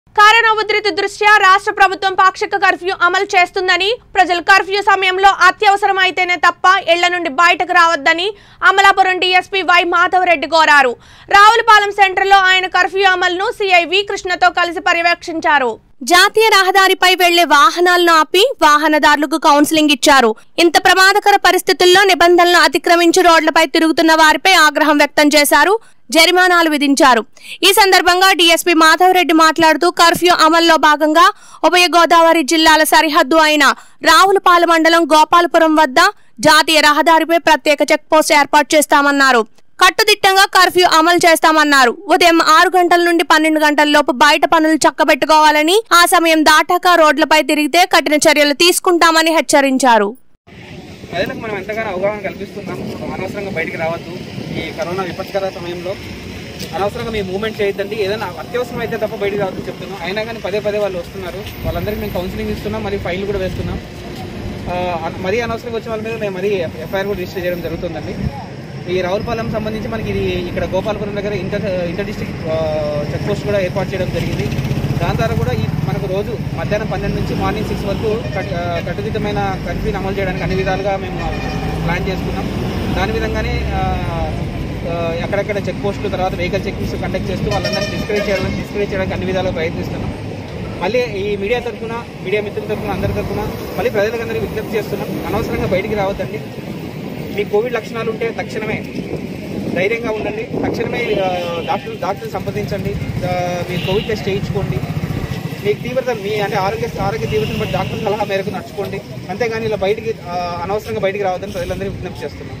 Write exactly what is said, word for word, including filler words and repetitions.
Corona ఉధృతి దృష్ట్యా రాష్ట్ర ప్రభుత్వం పాక్షిక కర్ఫ్యూ అమలు చేస్తుందని, ప్రజలు కర్ఫ్యూ సమయంలో అత్యవసరమైతేనే తప్ప ఇళ్ల నుండి బయటకు రావద్దని అమలాపురం డీఎస్పీ వై మాధవరెడ్డి కోరారు. రావులపాలెం సెంటర్లో ఆయన కర్ఫ్యూ అమలును సిఐ వి కృష్ణతో కలిసి పర్యవేక్షించారు. జాతీయ రహదారిపై వెళ్లే వాహనాలను ఆపి వాహనదారులకు కౌన్సిలింగ్ ఇచ్చారు. ఇంత ప్రమాదకర పరిస్థితుల్లో నిబంధనలను అతిక్రమించి రోడ్లపై తిరుగుతున్న వారిపై ఆగ్రహం వ్యక్తం చేశారు. జరిమానాలు విధించారు. ఈ సందర్భంగా డీఎస్పీ మాధవరెడ్డి మాట్లాడుతూ కర్ఫ్యూ అమల్లో భాగంగా ఉభయ గోదావరి జిల్లాల సరిహద్దు అయిన రావులపాలెం మండలం గోపాలపురం వద్ద జాతీయ రహదారిపై ప్రత్యేక చెక్ పోస్ట్ ఏర్పాటు చేస్తామన్నారు. కట్టుదిట్టంగా కర్ఫ్యూ అమలు చేస్తామన్నారు. ఉదయం ఆరు గంటల నుండి పన్నెండు గంటల లోపు బయట పనులు చక్కబెట్టుకోవాలని, ఆ సమయం దాటాక రోడ్లపై తిరిగితే కఠిన చర్యలు తీసుకుంటామని హెచ్చరించారు. ప్రజలకు మనం ఎంతగానో అవగాహన కల్పిస్తున్నాం. అనవసరంగా బయటికి రావద్దు. ఈ కరోనా విపత్కర సమయంలో అనవసరంగా మేము మూవ్మెంట్ చేయొద్దండి. ఏదైనా అత్యవసరం అయితే తప్ప బయటికి రావద్దని చెప్తున్నాం. అయినా కానీ పదే పదే వాళ్ళు వస్తున్నారు. వాళ్ళందరికీ మేము కౌన్సిలింగ్ ఇస్తున్నాం, మరి ఫైల్ కూడా వేస్తున్నాం. మరీ అనవసరంగా వచ్చిన వాళ్ళ మీద మేము మరీ ఎఫ్ఐఆర్ కూడా రిజిస్టర్ చేయడం జరుగుతుందండి. ఈ రావులపాలెం సంబంధించి మనకి ఇది ఇక్కడ గోపాలపురం దగ్గర inter inter district check post కూడా ఏర్పాటు చేయడం జరిగింది. దాని ద్వారా కూడా ఈ మనకు రోజు మధ్యాహ్నం పన్నెండు నుంచి మార్నింగ్ సిక్స్ వరకు కట్టుదిట్టమైన కర్ఫ్యూని అమలు చేయడానికి అన్ని విధాలుగా మేము ప్లాన్ చేసుకున్నాం. దాని విధంగానే ఎక్కడెక్కడ చెక్ పోస్టులు, తర్వాత వెహికల్ చెకింగ్స్ కండక్ట్ చేస్తూ వాళ్ళందరినీ డిస్కరేజ్ చేయడానికి డిస్కరేజ్ చేయడానికి అన్ని విధాలుగా ప్రయత్నిస్తున్నాం. మళ్ళీ ఈ మీడియా తరఫున, మీడియా మిత్రుల తరఫున, అందరి తరఫున మళ్ళీ ప్రజలందరికీ విజ్ఞప్తి చేస్తున్నాం. అనవసరంగా బయటికి రావద్దండి. మీ కోవిడ్ లక్షణాలు ఉంటే తక్షణమే ధైర్యంగా ఉండండి. తక్షణమే డాక్టర్ డాక్టర్ సంప్రదించండి. మీ కోవిడ్ టెస్ట్ చేయించుకోండి. మీకు తీవ్రత మీ అంటే ఆరోగ్య ఆరోగ్య తీవ్రతను బట్టి డాక్టర్ సలహా మేరకు నడుచుకోండి. అంతేగాని ఇలా బయటికి అనవసరంగా బయటికి రావద్దని ప్రజలందరికీ విజ్ఞప్తి చేస్తున్నాం.